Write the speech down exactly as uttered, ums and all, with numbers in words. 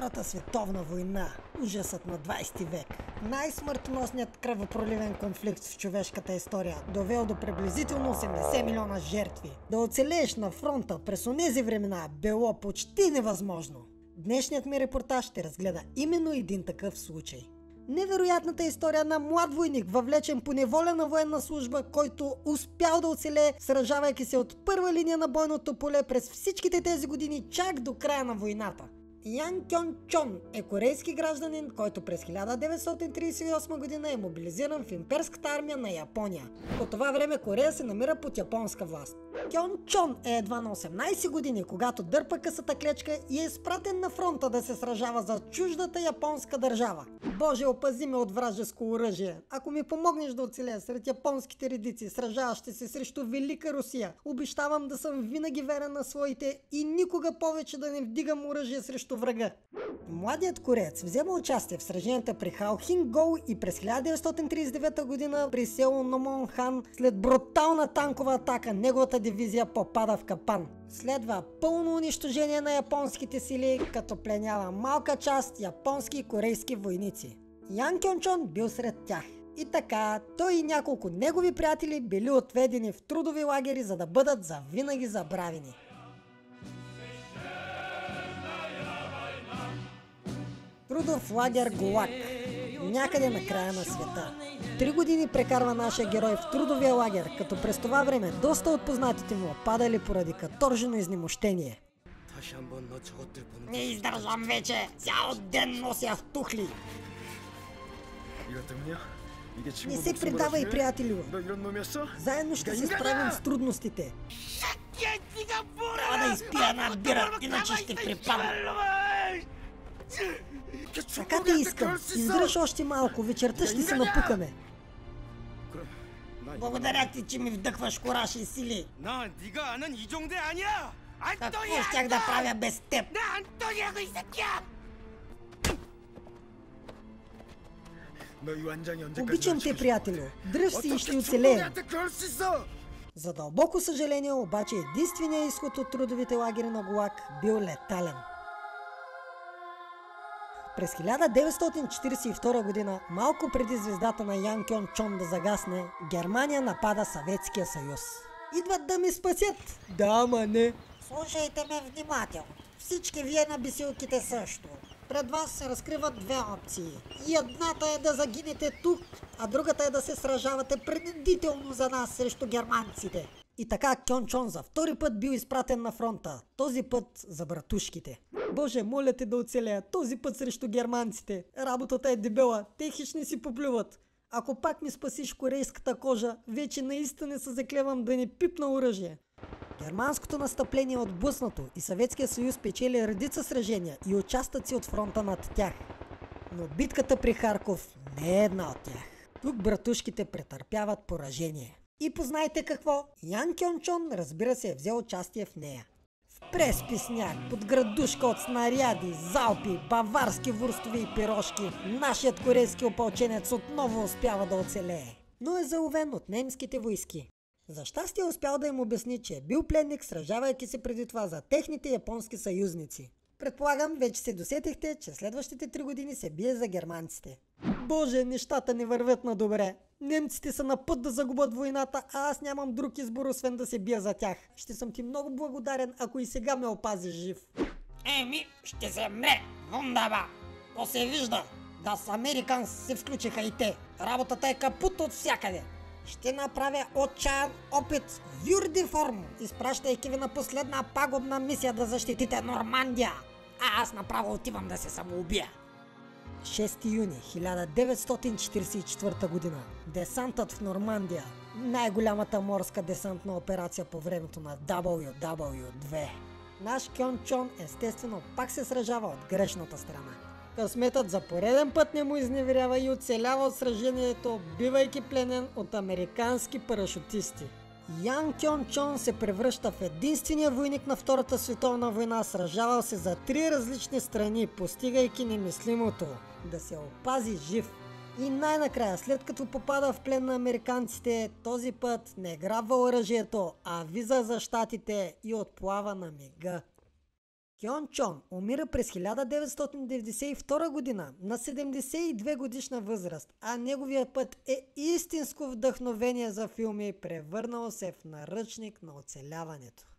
Втората световна война. Ужасът на двайсети век. Най-смъртоносният кръвопроливен конфликт в човешката история, довел до приблизително осемдесет милиона жертви. Да оцелееш на фронта през онези времена било почти невъзможно. Днешният ми репортаж ще разгледа именно един такъв случай. Невероятната история на млад войник, въвлечен по неволя на военна служба, който успял да оцелее, сражавайки се от първа линия на бойното поле през всичките тези години, чак до края на войната. Ян Кьон Чон е корейски гражданин, който през хиляда деветстотин трийсет и осма година е мобилизиран в имперската армия на Япония. По това време Корея се намира под японска власт. Кьон Чон е едва на осемнайсет години, когато дърпа късата клечка и е изпратен на фронта да се сражава за чуждата японска държава. Боже, опази ме от вражеско оръжие! Ако ми помогнеш да оцелея сред японските редици, сражаващи се срещу Велика Русия, обещавам да съм винаги верен на своите и никога повече да не вдигам оръжие срещу врага. Младият кореец взема участие в сраженията при Халхин-Гол и през хиляда деветстотин трийсет и девета година при село Номонхан. След брутална танкова атака неговата дивизия попада в капан. Следва пълно унищожение на японските сили, като пленява малка част японски и корейски войници. Ян Кьон Чон бил сред тях. И така, той и няколко негови приятели били отведени в трудови лагери, за да бъдат завинаги забравени. Трудов лагер ГУЛАГ. Някъде на края на света. Три години прекарва нашия герой в трудовия лагер, като през това време доста от познатите му падали поради каторжено изнемощение. Не издържам вече! Цял ден нося в тухли! Не се предавай, приятелю! Заедно ще се справим с трудностите! Трябва да изпия една бира, иначе ще припадна! Така те искам. Издръж още малко, вечерта ще се напукаме. Благодаря ти, че ми вдъхваш кураж и сили. Какво щях да правя без теб? Обичам те, приятелю. Дръж си и ще оцелеем. За дълбоко съжаление, обаче единственият изход от трудовите лагери на ГУЛАГ бил летален. През хиляда деветстотин четирийсет и втора година, малко преди звездата на Ян Кьон Чон да загасне, Германия напада Съветския съюз. Идват да ми спасят! Да, ама не! Слушайте ме внимателно. Всички вие на бисилките също. Пред вас се разкриват две опции. И едната е да загинете тук, а другата е да се сражавате принудително за нас срещу германците. И така Кьон Чон за втори път бил изпратен на фронта, този път за братушките. Боже, моля те да оцелея, този път срещу германците. Работата е дебела, те хищни си поплюват. Ако пак ми спасиш корейската кожа, вече наистина се заклевам да не пипна оръжие. Германското настъпление е отблъснато и Съветския съюз печели редица сражения и участъци от фронта над тях. Но битката при Харков не е една от тях. Тук братушките претърпяват поражение. И познайте какво? Ян Кьон Чон, разбира се, е взел участие в нея. В преспи сняг, под градушка от снаряди, залпи, баварски вурстови и пирошки, нашият корейски опълченец отново успява да оцелее. Но е заловен от немските войски. За щастие успял да им обясни, че е бил пленник, сражавайки се преди това за техните японски съюзници. Предполагам, вече се досетихте, че следващите три години се бие за германците. Боже, нещата не вървят на добре. Немците са на път да загубят войната, а аз нямам друг избор, освен да се бия за тях. Ще съм ти много благодарен, ако и сега ме опазиш жив. Еми, ще се мре, вундаба. То се вижда. Да с Американс се включиха и те. Работата е капут от всякъде. Ще направя отчаян опит в юрди форм, изпращайки ви на последна пагубна мисия да защитите Нормандия. А аз направо отивам да се самоубия. шести юни хиляда деветстотин четирийсет и четвърта година. Десантът в Нормандия. Най-голямата морска десантна операция по времето на дабъл ю дабъл ю две. Наш Кьон Чон естествено пак се сражава от грешната страна. Късметът за пореден път не му изневерява и оцелява от сражението, бивайки пленен от американски парашутисти. Ян Кьон Чон се превръща в единствения войник на Втората световна война, сражавал се за три различни страни, постигайки немислимото – да се опази жив. И най-накрая, след като попада в плен на американците, този път не грабва оръжието, а виза за щатите и отплава на мига. Кьон Чон умира през хиляда деветстотин деветдесет и втора година на седемдесет и две годишна възраст, а неговият път е истинско вдъхновение за филми, превърнало се в наръчник на оцеляването.